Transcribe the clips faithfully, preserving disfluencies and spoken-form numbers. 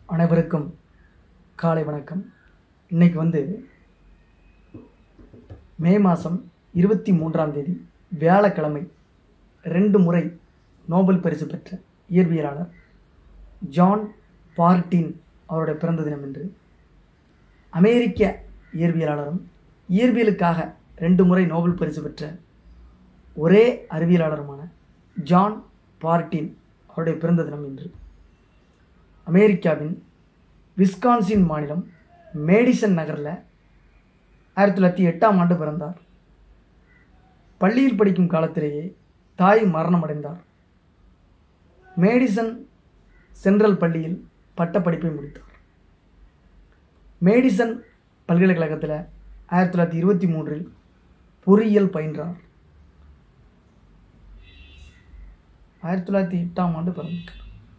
அனைவருக்கும் காலை வணக்கம். இன்னைக்கு வந்து மே மாதம் இருபத்தி மூன்றாம் தேதி வியாழக்கிழமை ரெண்டு முறை நோபல் பரிசு பெற்ற இயற்பியலாளர் ஜான் பார்ட்டின் அவருடைய பிறந்த தினம் என்று அமெரிக்க இயற்பியலாளரும் இயற்பியலுக்காக ரெண்டு முறை நோபல் பரிசு பெற்ற ஒரே அறிவியலாளருமான ஜான் பார்ட்டின் அவருடைய பிறந்த தினம் என்று அமெரிக்காவின் விஸ்கான்சின் மாநிலம் மேடிசன் நகரில் ஆயிரத்தி தொள்ளாயிரத்தி எட்டாம் ஆண்டு பிறந்தார். பள்ளியில் படிக்கும் காலத்திலேயே தாய் மரணமடைந்தார். மேடிசன் சென்ட்ரல் பள்ளியில் பட்டப்படிப்பை முடித்தார். மேடிசன் பல்கலைக்கழகத்தில் ஆயிரத்தி தொள்ளாயிரத்தி இருபத்தி மூன்றில் பொறியியல் பயின்றார். ஆயிரத்தி தொள்ளாயிரத்தி எட்டாம் ஆண்டு பிறந்தார்.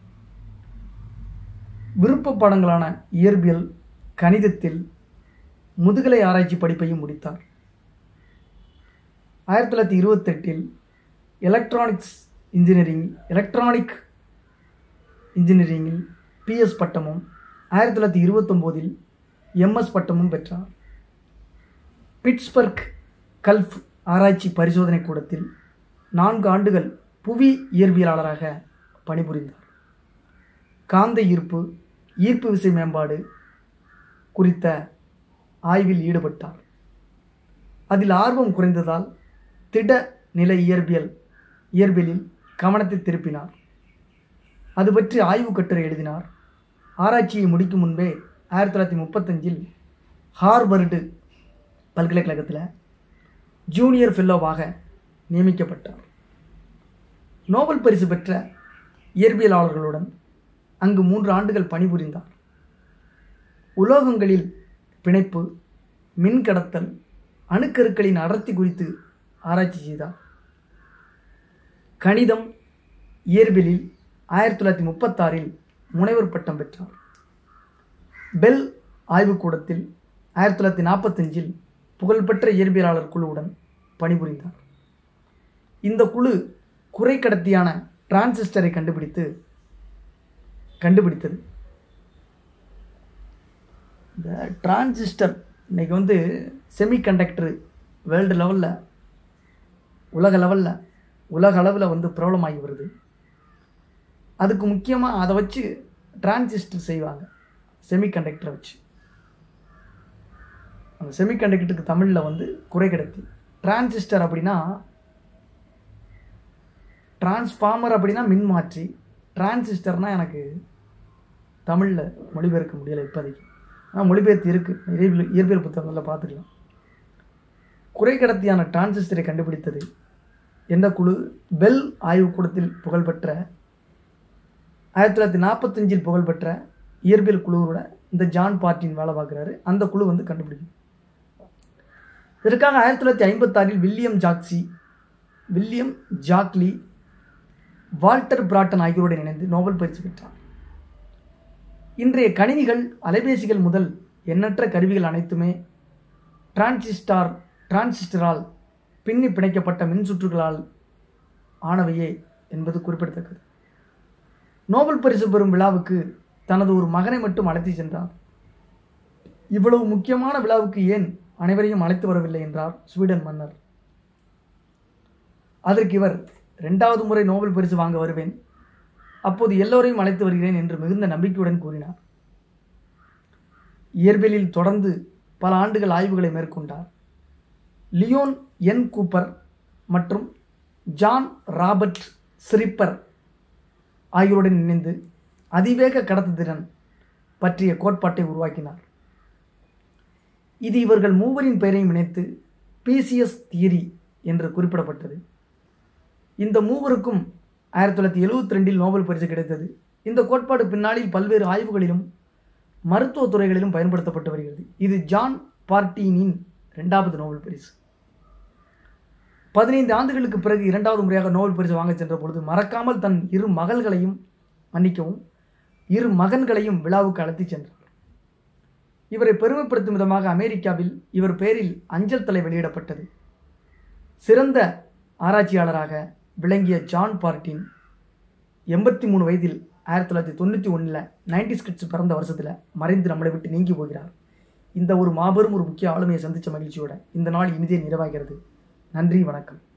விருப்ப பாடங்களான இயற்பியல், கணிதத்தில் முதுகலை ஆராய்ச்சி படிப்பையும் முடித்தார். ஆயிரத்தி தொள்ளாயிரத்தி இருபத்தெட்டில் எலக்ட்ரானிக்ஸ் இன்ஜினியரிங் எலக்ட்ரானிக் இன்ஜினியரிங்கில் பிஎஸ் பட்டமும் ஆயிரத்தி தொள்ளாயிரத்தி இருபத்தொம்போதில் எம்எஸ் பட்டமும் பெற்றார். பிட்ஸ்பர்க் கல்ஃப் ஆராய்ச்சி பரிசோதனை கூடத்தில் நான்கு ஆண்டுகள் புவி இயற்பியலாளராக பணிபுரிந்தார். காந்த ஈர்ப்பு, ஈர்ப்பு விசை மேம்பாடு குறித்த ஆய்வில் ஈடுபட்டார். அதில் ஆர்வம் குறைந்ததால் திட நிலை இயற்பியல் இயற்பியலில் கவனத்தை திருப்பினார். அது பற்றி ஆய்வு கட்டுரை எழுதினார். ஆராய்ச்சியை முடிக்கும் முன்பே ஆயிரத்தி தொள்ளாயிரத்தி முப்பத்தஞ்சில் ஹார்வர்டு பல்கலைக்கழகத்தில் ஜூனியர் ஃபெல்லோவாக நியமிக்கப்பட்டார். நோபல் பரிசு பெற்ற இயற்பியலாளர்களுடன் அங்கு மூன்று ஆண்டுகள் பணிபுரிந்தார். உலோகங்களில் பிணைப்பு, மின்கடத்தல், அணுக்கருக்களின் அடர்த்தி குறித்து ஆராய்ச்சி செய்தார். கணிதம், இயற்பியலில் ஆயிரத்தி தொள்ளாயிரத்தி முப்பத்தாறில் முனைவர் பட்டம் பெற்றார். பெல் ஆய்வுக்கூடத்தில் ஆயிரத்தி தொள்ளாயிரத்தி நாற்பத்தஞ்சில் புகழ்பெற்ற இயற்பியலாளர் குழுவுடன் பணிபுரிந்தார். இந்த குழு குறைக்கடத்தியான டிரான்சிஸ்டரை கண்டுபிடித்து கண்டுபிடித்தது. இந்த டிரான்சிஸ்டர் இன்றைக்கி வந்து செமிகண்டக்டரு வேர்ல்டு லெவலில் உலக லெவலில் உலக அளவில் வந்து ப்ராப்ளமாகி வருது. அதுக்கு முக்கியமாக அதை வச்சு டிரான்சிஸ்டர் செய்வாங்க, செமிகண்டக்டரை வச்சு. அந்த செமிகண்டக்டருக்கு தமிழில் வந்து குறைக்கடத்தி. டிரான்சிஸ்டர் அப்படின்னா டிரான்ஸ்ஃபார்மர் அப்படின்னா மின்மாற்றி. டிரான்சிஸ்டர்னால் எனக்கு தமிழில் மொழிபெயர்க்க முடியலை இப்போதைக்கு. ஆனால் மொழிபெயர்த்து இருக்குது, இயற்பியல் இயற்பியல் புத்தகங்களில் பார்த்துக்கலாம். குறைக்கடத்தியான டிரான்சிஸ்டரை கண்டுபிடித்தது எந்த குழு? பெல் ஆய்வுக்கூடத்தில் புகழ்பெற்ற ஆயிரத்தி தொள்ளாயிரத்தி நாற்பத்தஞ்சில் புகழ்பெற்ற இயற்பியல் குழுவோட இந்த ஜான் பார்ட்டின் வேலை பார்க்குறாரு. அந்த குழு வந்து கண்டுபிடிக்கும். இதற்காக ஆயிரத்தி தொள்ளாயிரத்தி ஐம்பத்தாறில் வில்லியம் ஜாக்சி, வில்லியம் ஜாக்லி, வால்டர் பிராட்டன் ஆகியோருடன் இணைந்து நோபல் பரிசு பெற்றார். இன்றைய கணினிகள், அலைபேசிகள் முதல் எண்ணற்ற கருவிகள் அனைத்துமே டிரான்சிஸ்டார் டிரான்சிஸ்டரால் பின்னி பிணைக்கப்பட்ட மின்சுற்றுகளால் ஆனவையே என்பது குறிப்பிடத்தக்கது. நோபல் பரிசு பெறும் விழாவுக்கு தனது ஒரு மகனை மட்டும் அழைத்து சென்றார். இவ்வளவு முக்கியமான விழாவுக்கு ஏன் அனைவரையும் அழைத்து வரவில்லை என்றார் ஸ்வீடன் மன்னர். அதற்கு இவர், இரண்டாவது முறை நோபல் பரிசு வாங்க வருவேன், அப்போது எல்லோரையும் அழைத்து வருகிறேன் என்று மிகுந்த நம்பிக்கையுடன் கூறினார். இயற்பியலில் தொடர்ந்து பல ஆண்டுகள் ஆய்வுகளை மேற்கொண்டார். லியோன் என் கூப்பர் மற்றும் ஜான் ராபர்ட் ஸ்ரிப்பர் ஆகியோருடன் இணைந்து அதிவேக கடத்துதிறன் பற்றிய கோட்பாட்டை உருவாக்கினார். இது இவர்கள் மூவரின் பெயரையும் இணைத்து பிசிஎஸ் தியரி என்று குறிப்பிடப்பட்டது. இந்த மூவருக்கும் ஆயிரத்தி தொள்ளாயிரத்தி எழுபத்தி ரெண்டில் நோபல் பரிசு கிடைத்தது. இந்த கோட்பாடு பின்னாளில் பல்வேறு ஆய்வுகளிலும் மருத்துவ துறைகளிலும் பயன்படுத்தப்பட்டு வருகிறது. இது ஜான் பார்ட்டினின் இரண்டாவது நோபல் பரிசு. பதினைந்து ஆண்டுகளுக்கு பிறகு இரண்டாவது முறையாக நோபல் பரிசு வாங்க சென்ற பொழுது மறக்காமல் தன் இரு மகள்களையும் மன்னிக்கவும் இரு மகன்களையும் விழாவுக்கு அழைத்து சென்றார். இவரை பெருமைப்படுத்தும் விதமாக அமெரிக்காவில் இவர் பெயரில் அஞ்சல் தலை வெளியிடப்பட்டது. சிறந்த ஆராய்ச்சியாளராக விளங்கிய ஜான் பார்ட்டின் எண்பத்தி மூணு வயதில் ஆயிரத்தி தொள்ளாயிரத்தி தொண்ணூற்றி ஒன்றில் நைன்டி ஸ்கிட்ஸ் பிறந்த வருஷத்தில் மறைந்து நம்மளை விட்டு நீங்கி போகிறார். இந்த ஒரு மாபெரும் ஒரு முக்கிய ஆளுமையை சந்தித்த மகிழ்ச்சியோட இந்த நாள் இனிதே நிறைவாகிறது. நன்றி, வணக்கம்.